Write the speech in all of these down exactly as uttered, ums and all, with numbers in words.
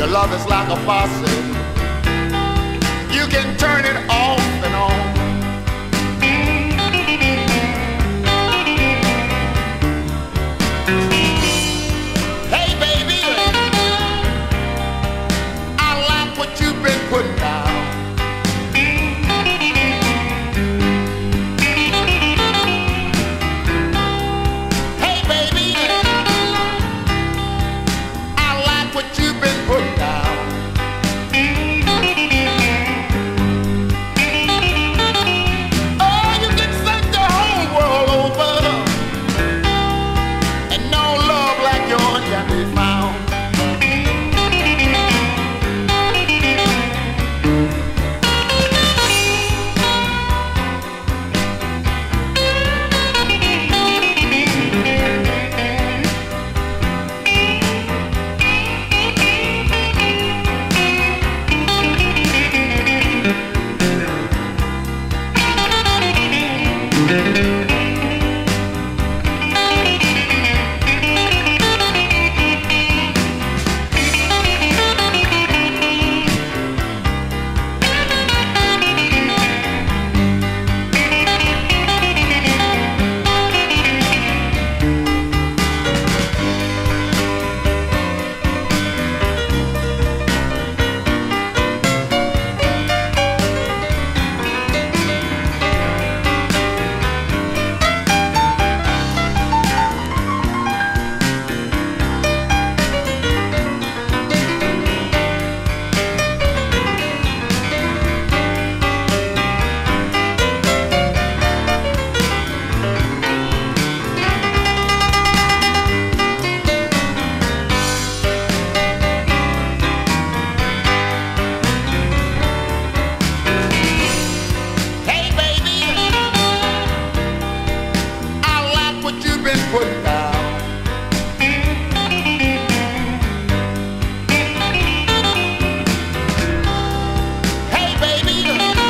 love is like a faucet. You can turn it off and on. Hey baby, I like what you've been putting down. Hey baby, I like what you've been putting down. Put down. Hey baby,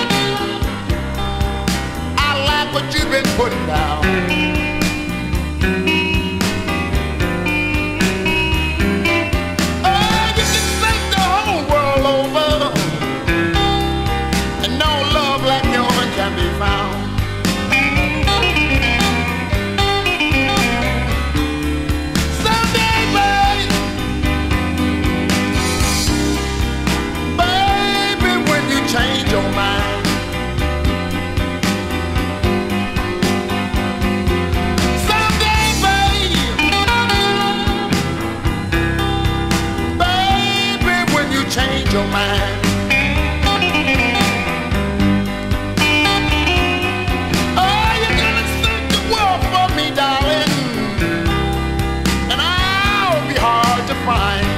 I like what you've been putting down. Oh, you can take the whole world over, and no love like yours can be found. Change your mind. Someday, baby, baby, when you change your mind. Oh, you're gonna search the world for me, darling, and I'll be hard to find.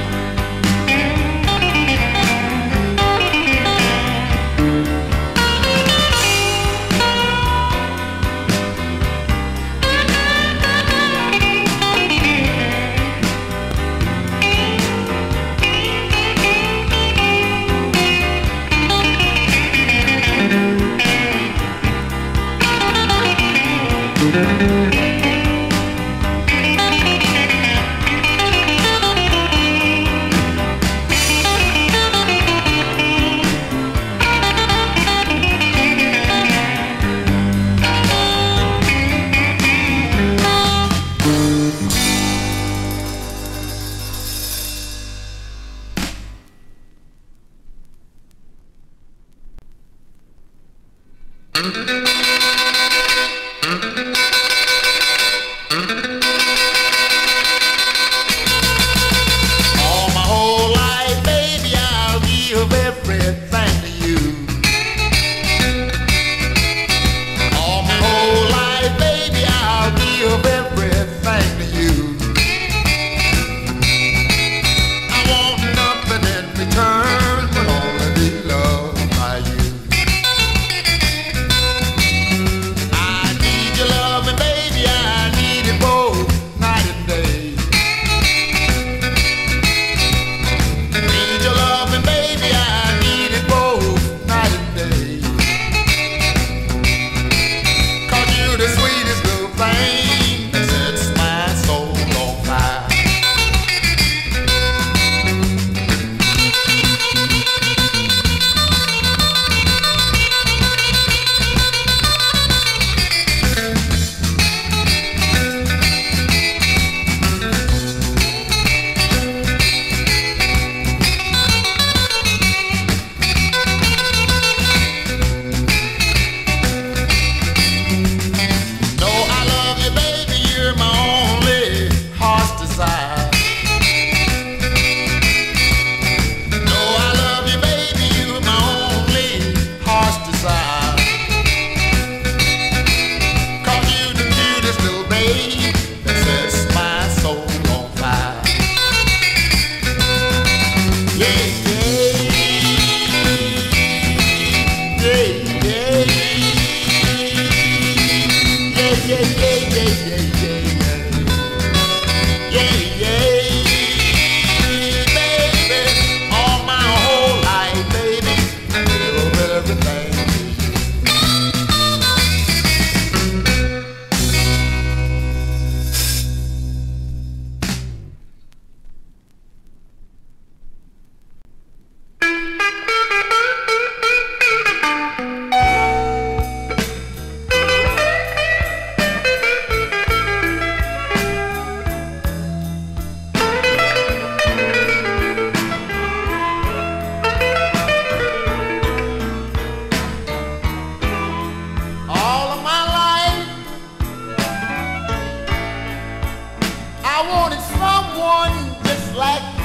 wanted someone just like you.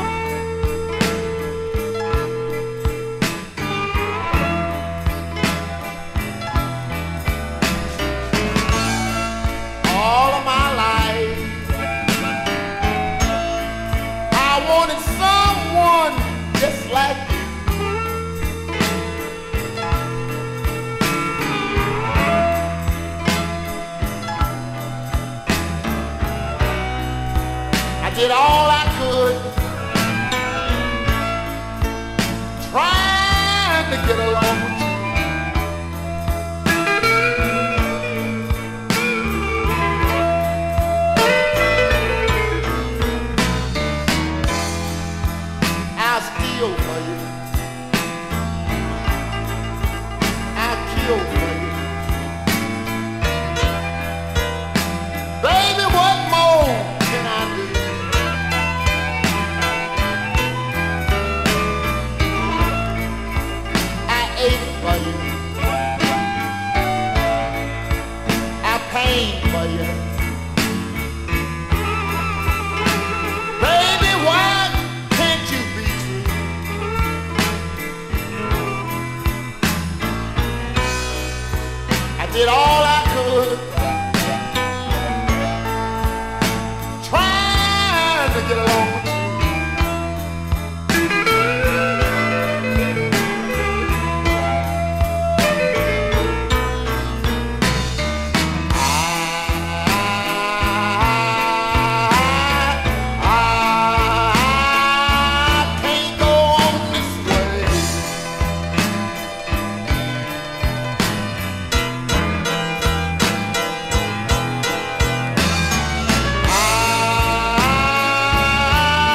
All of my life I wanted someone just like you. I did all I could trying to get along with you. I'll steal for you, I'll kill for you. Baby, what more can I do? I ate for you, I paid for you. Baby, why can't you be true? I did all I could trying to get along with you. I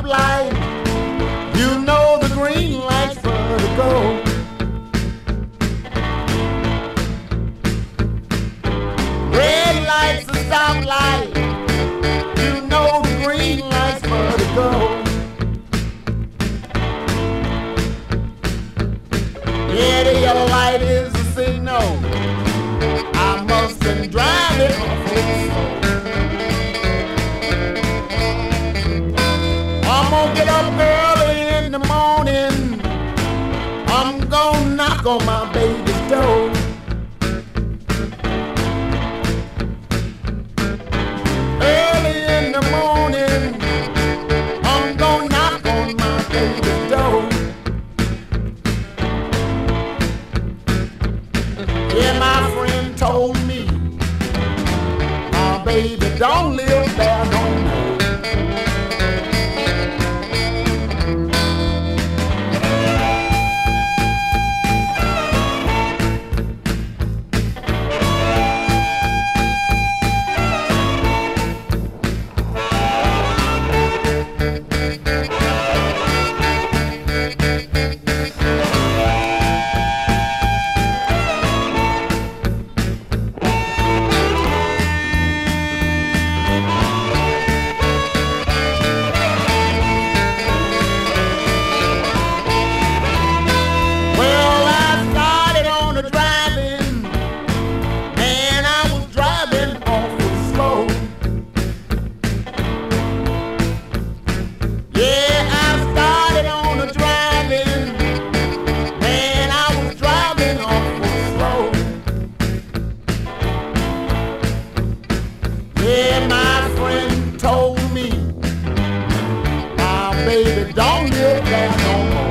stoplight, you know the green light's for to go. Red light's a stoplight, you know the green light's for to go. Yeah, the yellow light is a signal, I mustn't drive it awful slow. I'm gonna get up early in the morning, I'm gonna knock on my baby's door. Early in the morning, I'm gonna knock on my baby's door. Yeah, my friend told me, my baby don't live there no more. Yeah, my friend told me, my baby don't live there no more.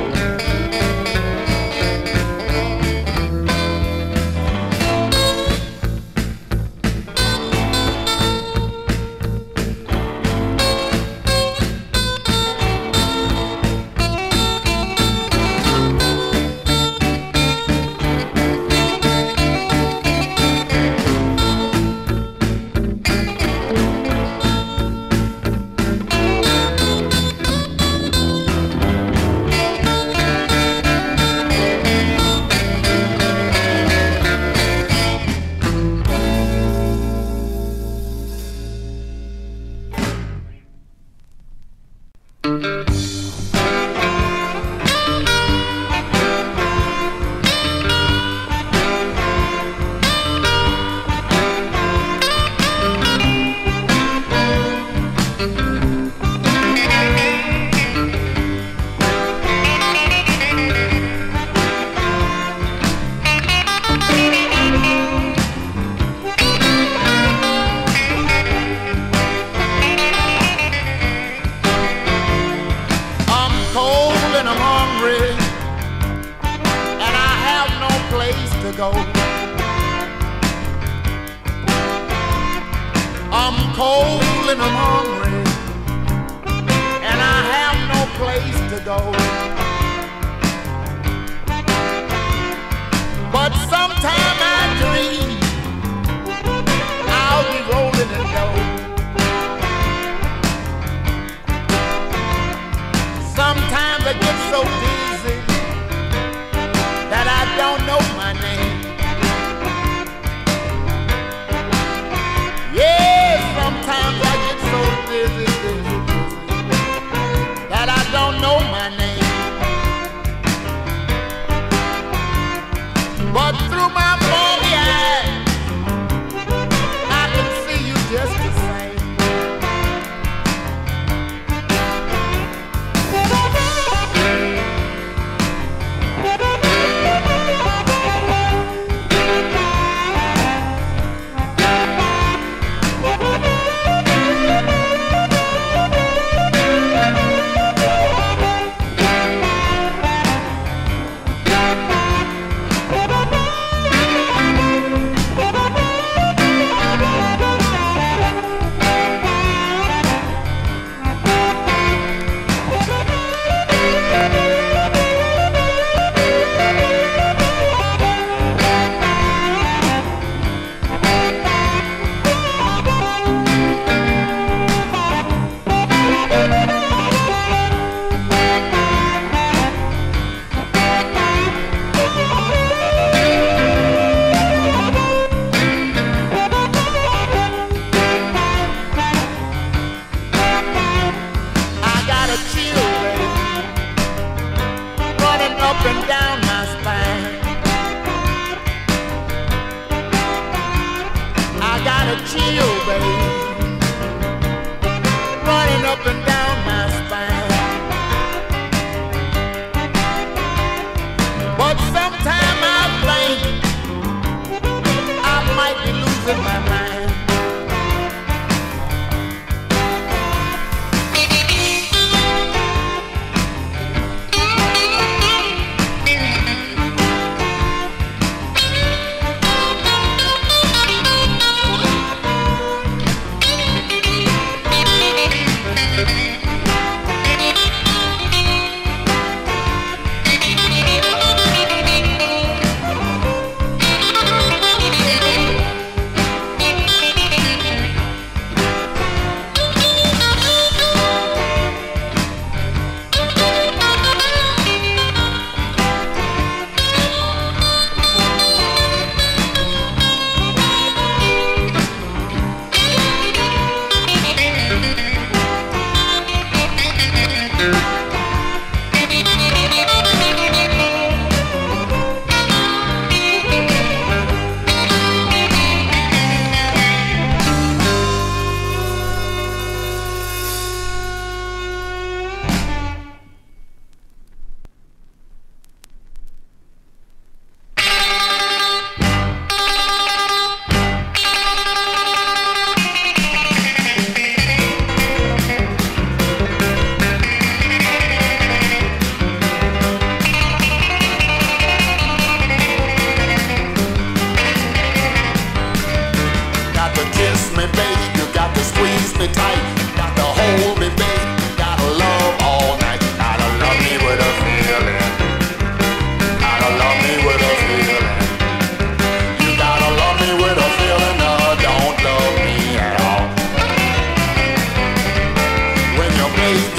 Go. I'm cold and I'm hungry, and I have no place to go. But sometime I dream I'll be rolling in dough. Sometimes I get so dizzy that I don't know my name. Sometimes I get so dizzy, dizzy, dizzy that I don't know my name.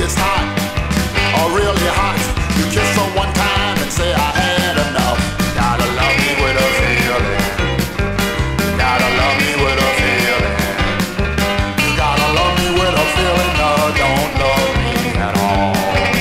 gets hot, or really hot, you kiss her one time and say I had enough. Gotta love me with a feeling. Gotta love me with a feeling. You gotta love me with a feeling. No, don't love me at all.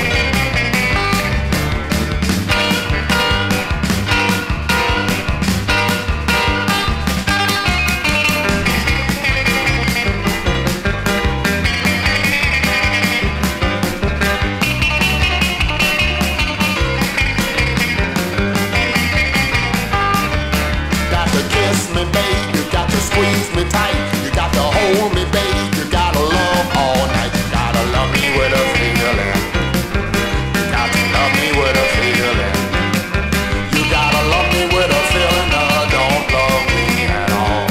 Squeeze me tight, you got to hold me, babe. You gotta love all night. You gotta love me with a feeling. You got to love me with a feeling. You gotta love me with a feeling. No, don't love me at all.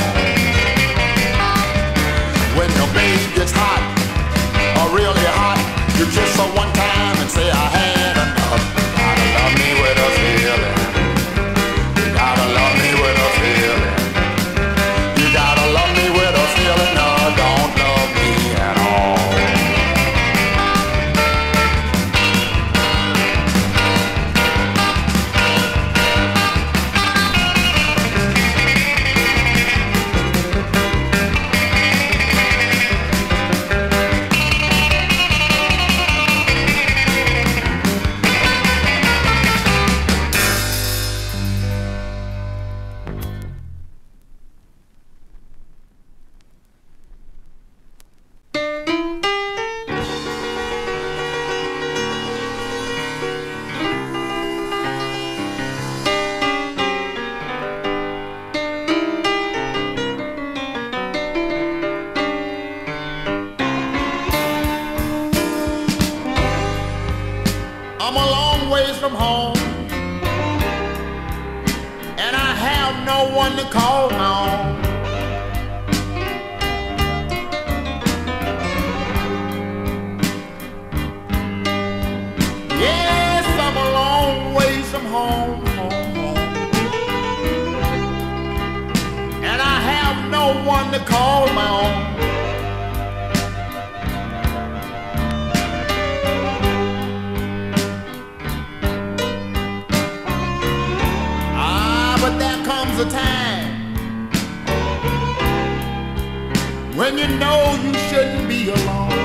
When your babe gets hot, or really hot, you kiss her one time and say I had enough. You gotta love me with a feeling. You gotta love me with a feeling. Love me with a feeling, no, don't love me at all. I'm a long ways from home, and I have no one to call my own. Yes, I'm a long ways from home, home, home, and I have no one to call my own. But there comes a time when you know you shouldn't be alone.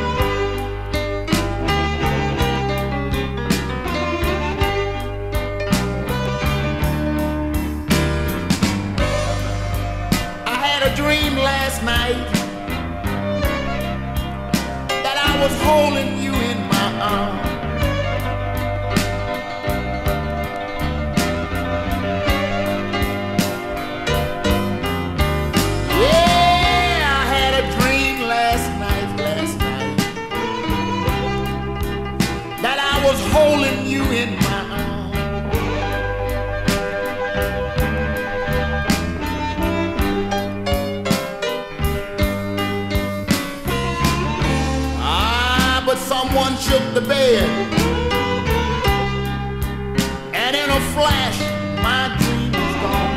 I had a dream last night that I was holding you in my arms. Was holding you in my arms. Ah, but someone shook the bed, and in a flash, my dream was gone.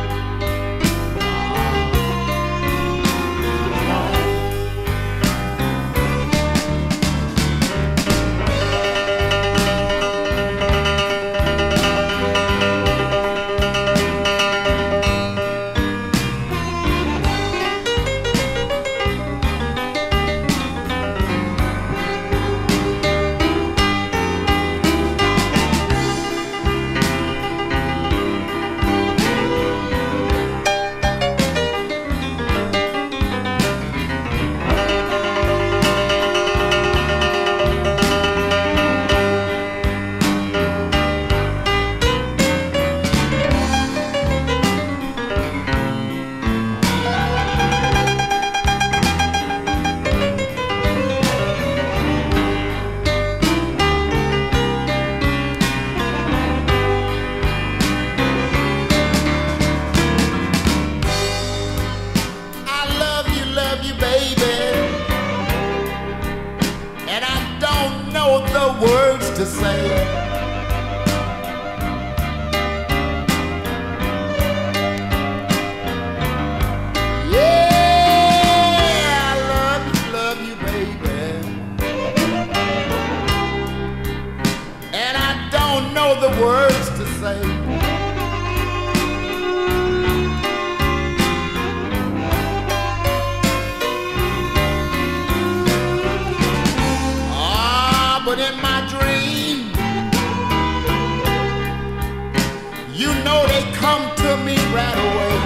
Words to say. Yeah, I love you, love you, baby. know the words to say. Ah, but in my dream, you know they come to me right away.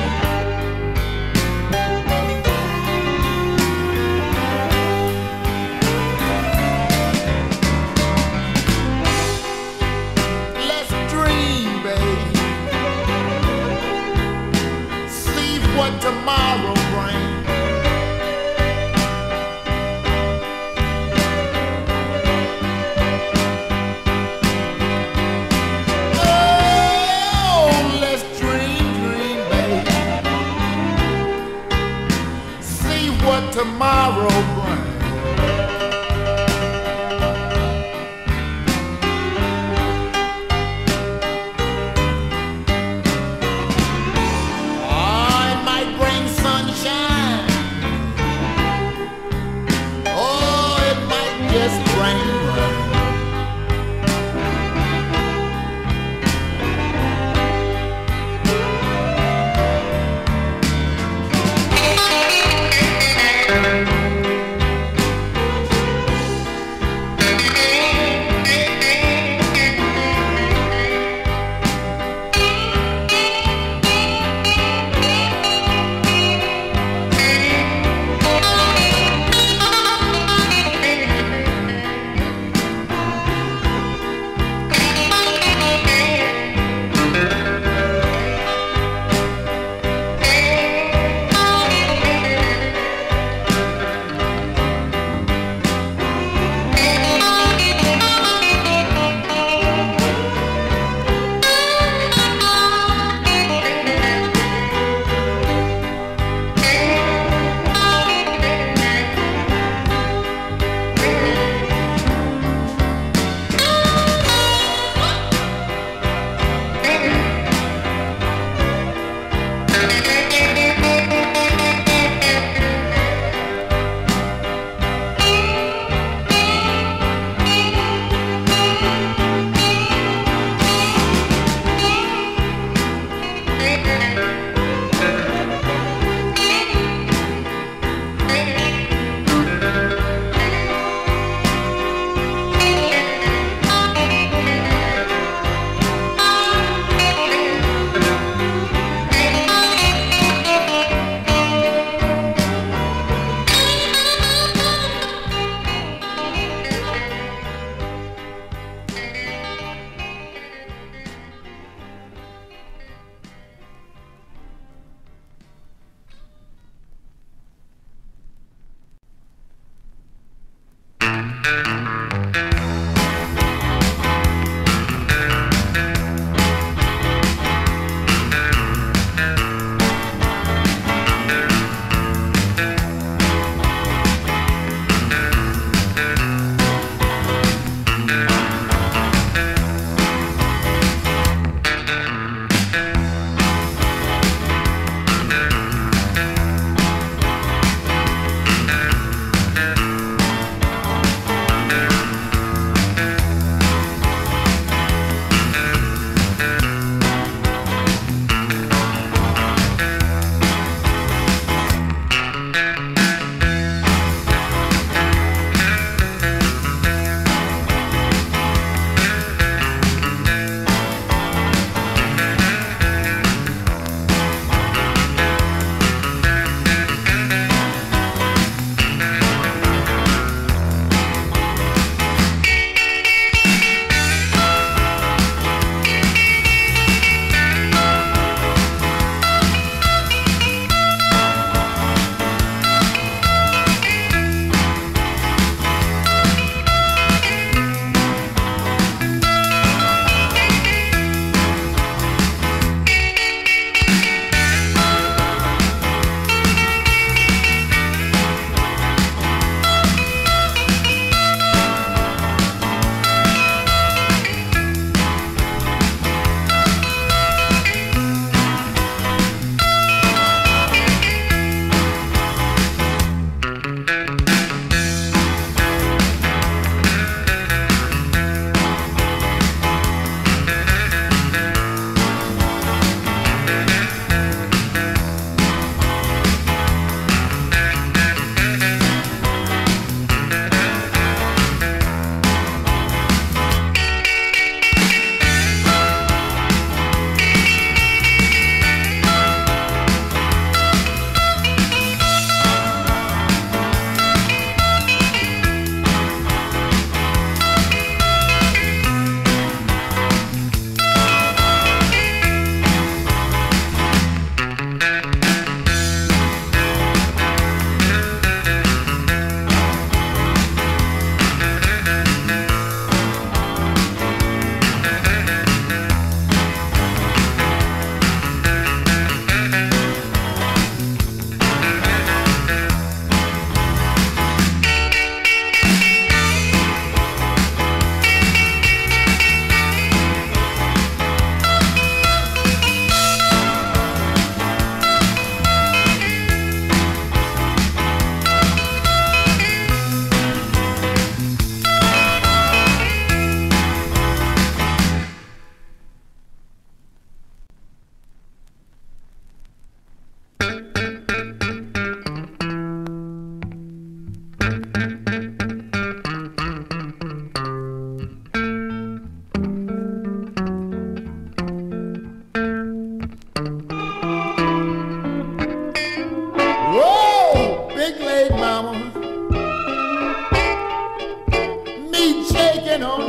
Let's dream, babe. See what tomorrow brings. What tomorrow brings. Oh, it might bring sunshine. Oh, it might just bring rain.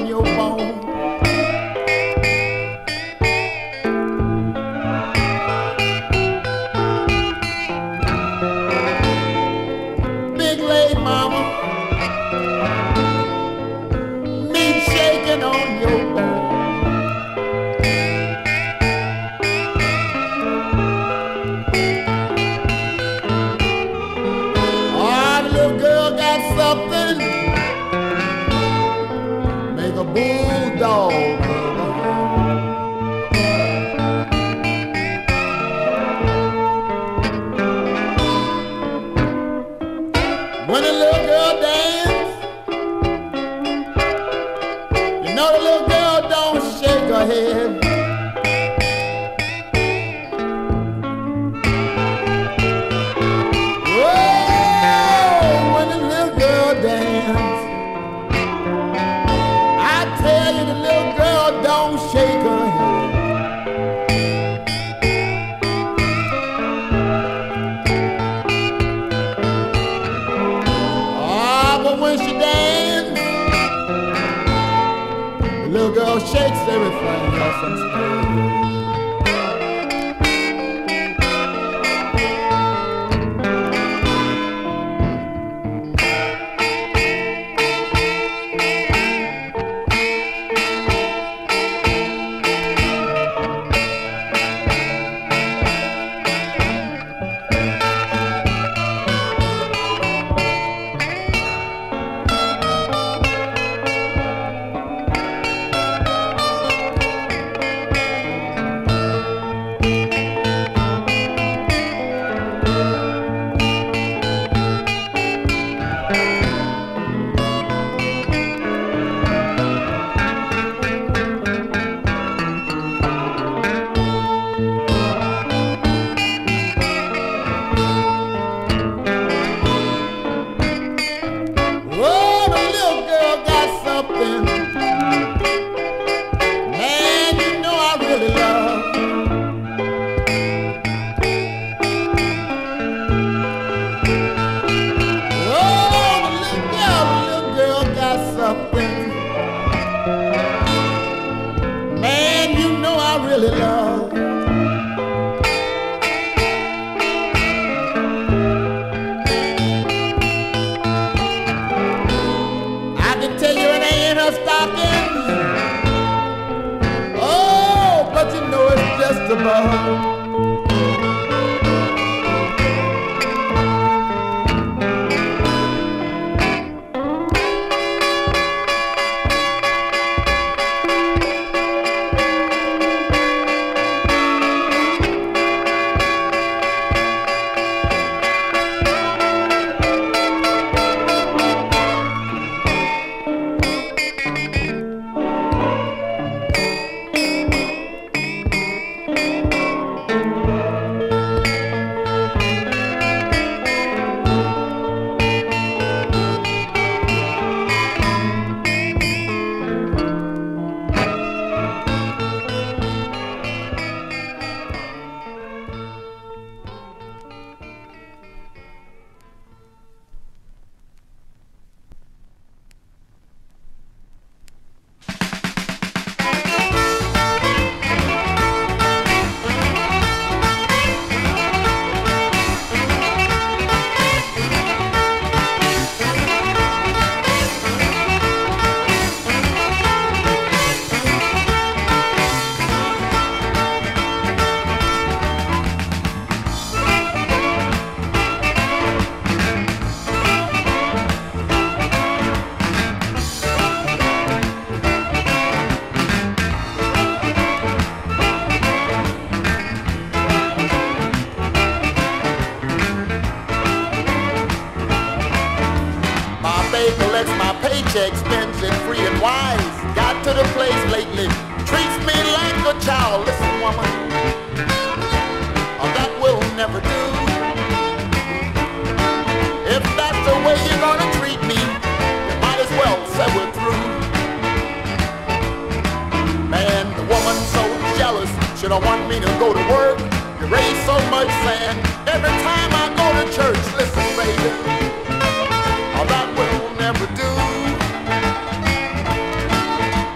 your bone. Big leg mama, meat shaking on your bone. Oh, the little girl got something, make a bulldog. When the little girl dance, you know the little girl don't shake her head. Oh, when the little girl dance, I tell you the little girl don't shake her head. When she dances, the little girl shakes everything else instead. Man, you know I really love. I can tell you it ain't her stocking. Oh, but you know it's just above. Collects my paycheck, spends it free and wise. Got to the place lately, treats me like a child. Listen, woman, oh, that will never do. If that's the way you're gonna treat me, you might as well say we're through. Man, the woman's so jealous, she don't want me to go to work. You raise so much sand every time I go to church. Listen, baby, oh, that will never do.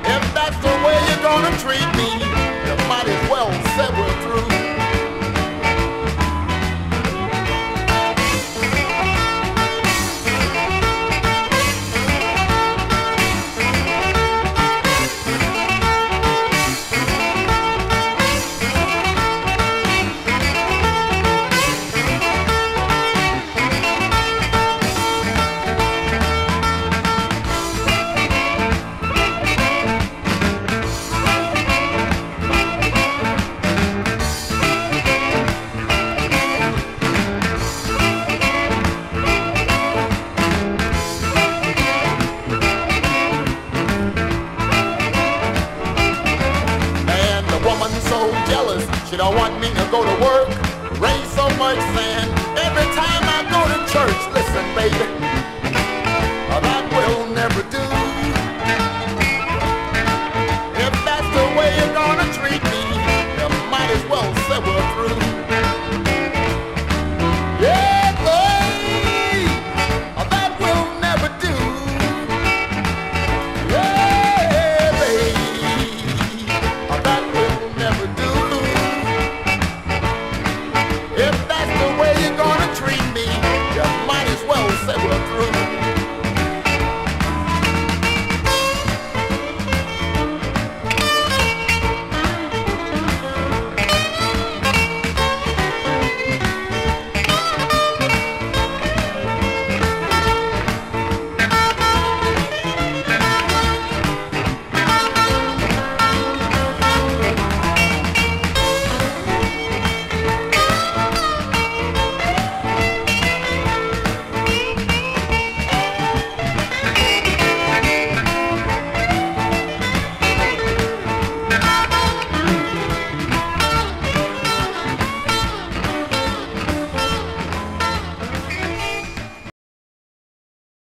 She don't want me to go to work, raise so much sand. Every time I go to church, listen, baby,